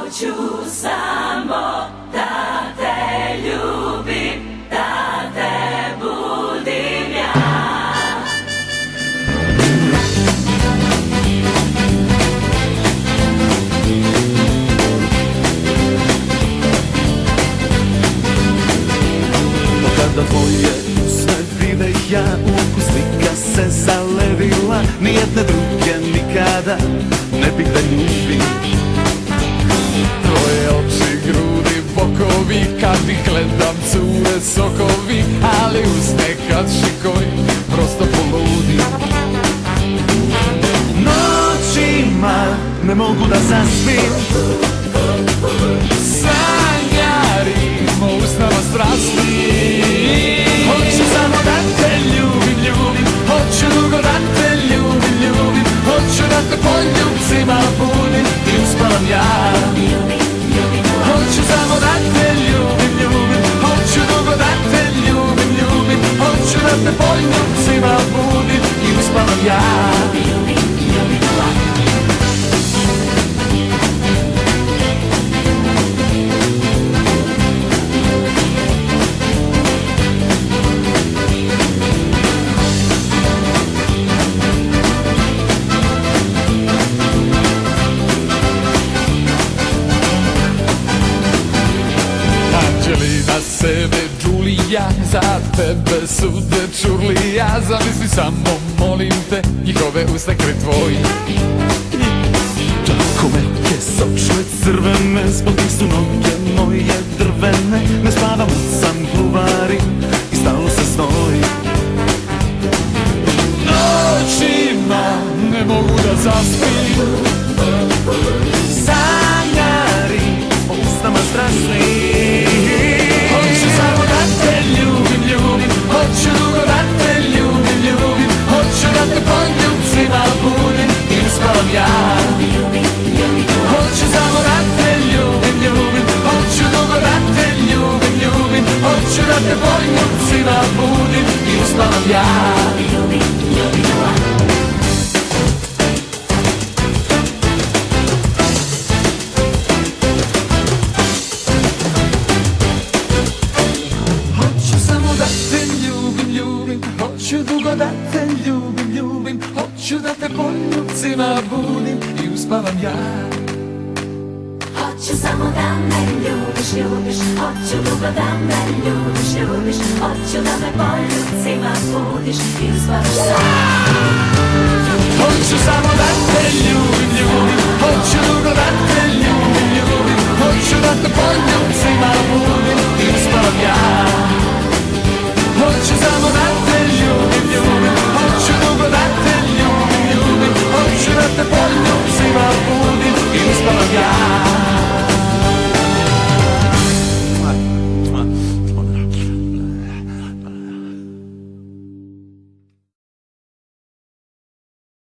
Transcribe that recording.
Hoću samo da te ljubim, da te budim ja. Kada tvoje usne vide ja, ukus slika se zalevila, nijedne druge nikada ne bih da ljubim. Tvoje oči, grudi, bokovi, kad ih gledam cure sokovi, ali usne kad šikovi, prosto poludim. Noćima ne mogu da zaspim, sanjarimo usnama strasti. Hoću samo da te ljubim, ljubim, hoću dugo da te ljubim, ljubim, hoću da te poljupcima budim i uspavam ja. Hoću samo da te ljubim, ljubim, hoću dugo da te ljubim, ljubim, hoću da te poljupcima budim i uspavam ja. Sebe Đulija, za tebe su te čurli, ja zamisli samo, molim te, njihove usne kraj tvoji. Tako me je sočne crvene, zbog njih su noge moje drvene. Ne spavam, sam gluvari i stalno se snoji. Noćima ne mogu da zaspim, sanjari o usnama strasni. Hoću dugo da te ljubim, ljubim, hoću da te poljupcima budim i uspavam ja. Hoću samo da te ljubim, ljubim, hoću dugo da te ljubim, ljubim, hoću da te poljupcima budim i uspavam ja. Hoću dugo da te ljubim, ljubim, hoću da te poljupcima budim i uspavam ja. Hoću samo da me ljubiš, ljubiš, hoću dugo da me ljubiš, ljubiš, hoću da me poljupcima budiš i uspavaš sam. Hoću samo da te ljubim, ljubim, hoću dugo da te